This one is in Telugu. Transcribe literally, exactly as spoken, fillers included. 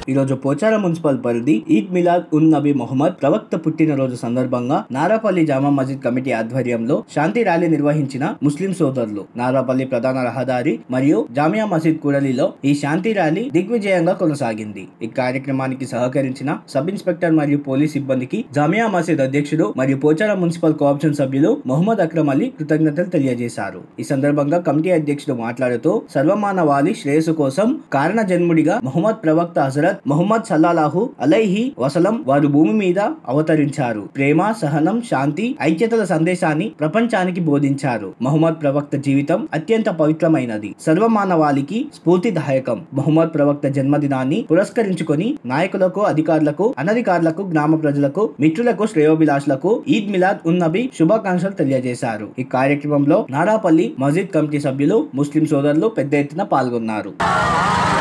ఈ రోజు పోచారం మున్సిపల్ పరిధి ఈద్ మిలాద్ ఉన్ నబీ మొహమ్మద్ ప్రవక్త పుట్టినరోజు సందర్భంగా నారాపల్లి జామా మస్జిద్ కమిటీ ఆధ్వర్యంలో శాంతి ర్యాలీ నిర్వహించిన ముస్లిం సోదరులు. నారాపల్లి ప్రధాన రహదారి మరియు జామియా మసీద్ కూడలిలో ఈ శాంతి ర్యాలీ దిగ్విజయంగా కొనసాగింది. ఈ కార్యక్రమానికి సహకరించిన సబ్ ఇన్స్పెక్టర్ మరియు పోలీస్ సిబ్బందికి జామియా మసీద్ అధ్యక్షుడు మరియు పోచారం మున్సిపల్ కోఆప్షన్ సభ్యులు మొహమ్మద్ అక్రమ్ అలీ కృతజ్ఞతలు తెలియజేశారు. ఈ సందర్భంగా కమిటీ అధ్యక్షుడు మాట్లాడుతూ సర్వమానవాళి శ్రేయస్సు కోసం కారణ జన్ముడిగా మొహమ్మద్ ప్రవక్త హజరత్ మొహమ్మద్ సల్లల్లాహు అలైహి వసలం వారు భూమి మీద అవతరించారు. ప్రేమ, సహనం, శాంతి, ఐక్యతల సందేశాన్ని ప్రపంచానికి బోధించారు. మొహమ్మద్ ప్రవక్త జీవితం అత్యంత పవిత్రమైనది, సర్వమానవాళికి స్ఫూర్తిదాయకం. మొహమ్మద్ ప్రవక్త జన్మదినాన్ని పురస్కరించుకొని నాయకులకు, అధికారులకు, అనధికారులకు, గ్రామ ప్రజలకు, మిత్రులకు, శ్రేయోభిలాషులకు ఈద్ మిలాద్ ఉన్ నబీ శుభాకాంక్షలు తెలియజేశారు. ఈ కార్యక్రమంలో నారాపల్లి మస్జిద్ కమిటీ సభ్యులు, ముస్లిం సోదరులు పెద్ద ఎత్తున పాల్గొన్నారు.